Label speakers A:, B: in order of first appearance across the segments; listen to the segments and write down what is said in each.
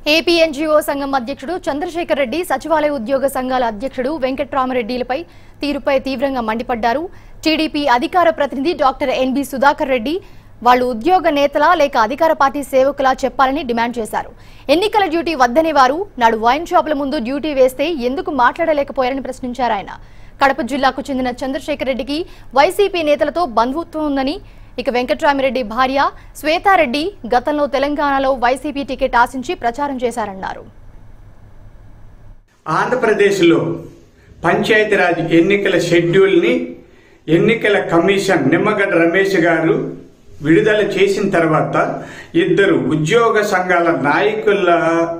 A: AP NGO సంఘం అధ్యక్షుడు చంద్రశేఖర్ రెడ్డి సచివాలయ ఉద్యోగ సంఘాల అధ్యక్షుడు వెంకట్రామరెడ్డిలపై తీరుపై తీవ్రంగా మండిపడ్డారు. టీడీపీ అధికార ప్రతినిధి డాక్టర్ ఎన్బి సుధాకర్ రెడ్డి వాళ్ళు ఉద్యోగ నేతలా లేక అధికార పార్టీ సేవకులా చెప్పాలని డిమాండ్ చేశారు. ఎన్నికల డ్యూటీ వద్దనే వారు నాడు వైన్ షాపుల ముందు డ్యూటీ వేస్తే ఎందుకు మాట్లాడలేకపోయారని ప్రశ్నించారు. ఆయన కడప జిల్లాకు చెందిన చంద్రశేఖర్ రెడ్డికి వైసీపీ నేతలతో బంధుత్వం ఉందని, ఇక వెంకట్రామరెడ్డి భార్య శ్వేతారెడ్డి గతంలో తెలంగాణలో వైసీపీ టికెట్ ఆశించి ప్రచారం చేశారన్నారు.
B: ఆంధ్రప్రదేశ్లో పంచాయతీరాజ్ ఎన్నికల షెడ్యూల్ని ఎన్నికల కమిషన్ నిమ్మగడ్డ రమేష్ గారు విడుదల చేసిన తర్వాత ఇద్దరు ఉద్యోగ సంఘాల నాయకుల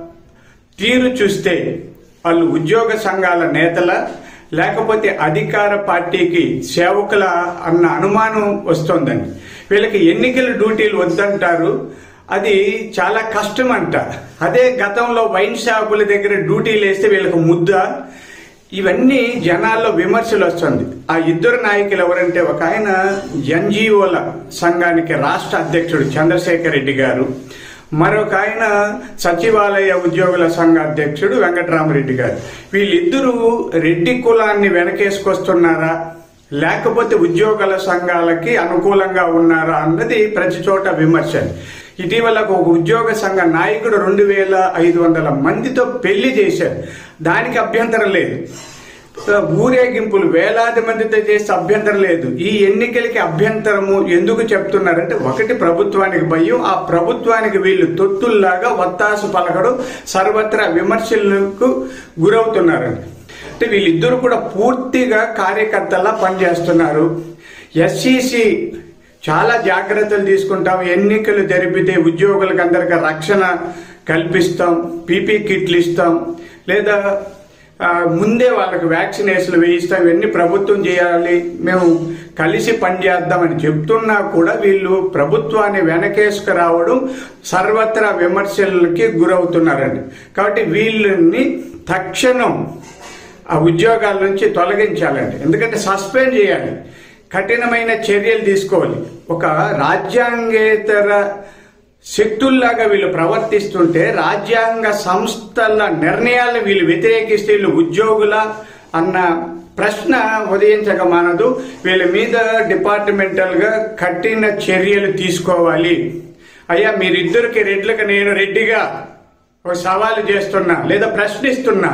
B: తీరు చూస్తే వాళ్ళు ఉద్యోగ సంఘాల నేతల లేకపోతే అధికార పార్టీకి సేవకుల అన్న అనుమానం వస్తోందండి. వీళ్ళకి ఎన్నికల డ్యూటీలు వద్దంటారు, అది చాలా కష్టం అంట. అదే గతంలో వైన్ షాపుల దగ్గర డ్యూటీలు వేస్తే వీళ్ళకి ముద్ద. ఇవన్నీ జనాల్లో విమర్శలు వస్తుంది. ఆ ఇద్దరు నాయకులు ఎవరంటే, ఒక ఆయన ఎన్జీఓల సంఘానికి రాష్ట్ర అధ్యక్షుడు చంద్రశేఖర్ రెడ్డి గారు, మరొక ఆయన సచివాలయ ఉద్యోగుల సంఘ అధ్యక్షుడు వెంకట్రామరెడ్డి గారు. వీళ్ళిద్దరూ రెడ్డి కులాన్ని వెనకేసుకొస్తున్నారా లేకపోతే ఉద్యోగుల సంఘాలకి అనుకూలంగా ఉన్నారా అన్నది ప్రతి చోట విమర్శ. ఇటీవల ఒక ఉద్యోగ సంఘ నాయకుడు 2500 మందితో పెళ్లి చేశారు. దానికి అభ్యంతరం లేదు. ఊరేగింపులు వేలాది మందితో చేస్తే అభ్యంతరం లేదు. ఈ ఎన్నికలకి అభ్యంతరము ఎందుకు చెప్తున్నారంటే, ఒకటి ప్రభుత్వానికి భయం, ఆ ప్రభుత్వానికి వీళ్ళు తొత్తుల్లాగా వత్తాసు పలకడం, సర్వత్రా విమర్శలకు గురవుతున్నారండి. అంటే వీళ్ళిద్దరూ కూడా పూర్తిగా కార్యకర్తలా పనిచేస్తున్నారు. ఎస్సీసీ చాలా జాగ్రత్తలు తీసుకుంటాం, ఎన్నికలు జరిపితే ఉద్యోగులకు అందరికీ రక్షణ కల్పిస్తాం, పీపీ కిట్లు ఇస్తాం, లేదా ముందే వాళ్ళకి వ్యాక్సినేషన్లు వేయిస్తాం, ఇవన్నీ ప్రభుత్వం చేయాలి, మేము కలిసి పనిచేద్దామని చెప్తున్నా కూడా వీళ్ళు ప్రభుత్వాన్ని వెనకేసుకురావడం, సర్వత్రా విమర్శలకి గురవుతున్నారండి. కాబట్టి వీళ్ళని తక్షణం ఆ ఉద్యోగాల నుంచి తొలగించాలండి. ఎందుకంటే సస్పెండ్ చేయాలి, కఠినమైన చర్యలు తీసుకోవాలి. ఒక రాజ్యాంగేతర శక్తుల్లాగా వీళ్ళు ప్రవర్తిస్తుంటే, రాజ్యాంగ సంస్థల నిర్ణయాలను వీళ్ళు వ్యతిరేకిస్తే వీళ్ళు ఉద్యోగుల అన్న ప్రశ్న ఉదయించక మానదు. వీళ్ళ మీద డిపార్ట్మెంటల్గా కఠిన చర్యలు తీసుకోవాలి. అయ్యా, మీరిద్దరికి రెడ్లకు నేను రెడ్డిగా ఒక సవాలు చేస్తున్నా లేదా ప్రశ్నిస్తున్నా,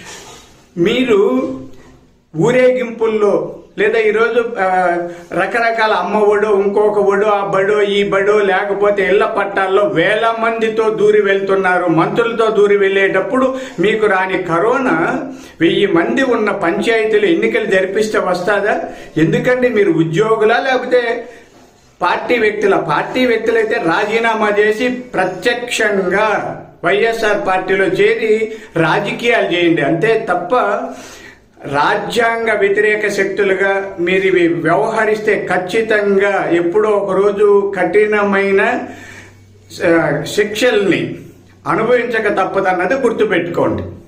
B: మీరు ఊరేగింపుల్లో లేదా ఈరోజు రకరకాల అమ్మ ఒడో, ఇంకొక ఒడో, ఆ బడో, ఈ బడో, లేకపోతే ఇళ్ల పట్టాల్లో వేల మందితో దూరి వెళ్తున్నారు. మంత్రులతో దూరి వెళ్ళేటప్పుడు మీకు రాని కరోనా 1000 మంది ఉన్న పంచాయతీలు ఎన్నికలు జరిపిస్తే వస్తుందా? ఎందుకంటే మీరు ఉద్యోగులా లేకపోతే పార్టీ వ్యక్తుల? పార్టీ వ్యక్తులైతే రాజీనామా చేసి ప్రత్యక్షంగా వైఎస్ఆర్ పార్టీలో చేరి రాజకీయాలు చేయండి, అంతే తప్ప రాజ్యాంగ వ్యతిరేక శక్తులుగా మీరు ఇవి వ్యవహరిస్తే ఖచ్చితంగా ఎప్పుడో ఒకరోజు కఠినమైన శిక్షల్ని అనుభవించక తప్పదన్నది గుర్తుపెట్టుకోండి.